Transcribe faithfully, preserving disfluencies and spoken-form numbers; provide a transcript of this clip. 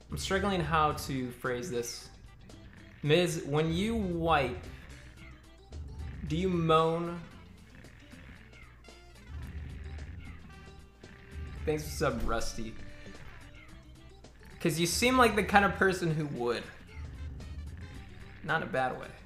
I'm struggling how to phrase this. Miz, when you wipe, do you moan? Thanks for sub, Rusty. Because you seem like the kind of person who would. Not in a bad way.